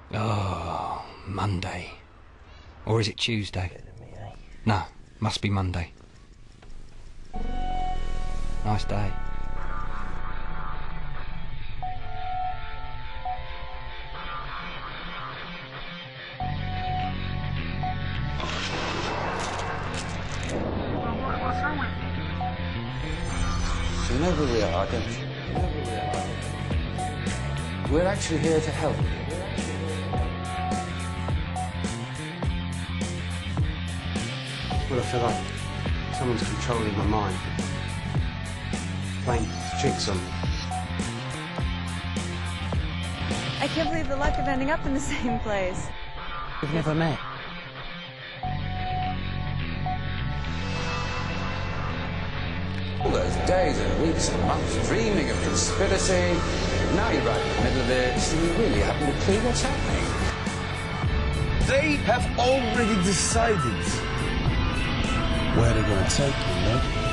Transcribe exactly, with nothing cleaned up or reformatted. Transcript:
Oh, Monday. Or is it Tuesday? No, must be Monday. Nice day. What's wrong with you? You know who we are, don't you? You know who we are. We're actually here to help. Well, I feel like someone's controlling my mind. Playing tricks on me. I can't believe the luck of ending up in the same place. We've never met. All those days and weeks and months dreaming of conspiracy. Now you're right in the middle of it, so you really haven't a clue what's happening. They have already decided where they're going to take you, no?